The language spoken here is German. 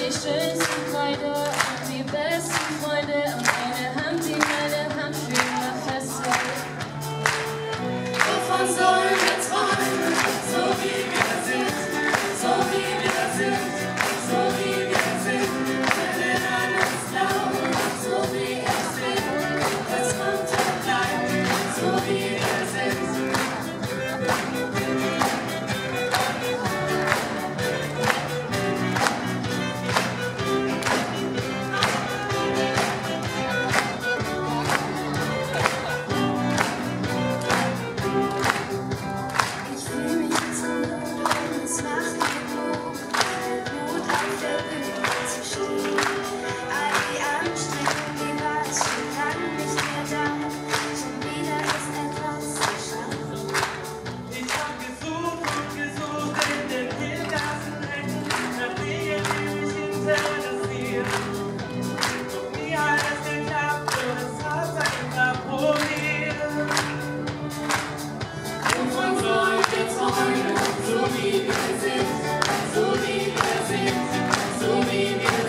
die schönsten Freude und die besten Freunde und eine Hand, die meine Hand für immer festhält. Wovon sollen wir träumen, so wie wir sind, so wie wir sind, so wie wir sind, wenn wir an uns glauben, so wie ich bin, es kommt und bleibt, so wie wir sind. So wie wir sind, so wie wir sind, so wie wir sind.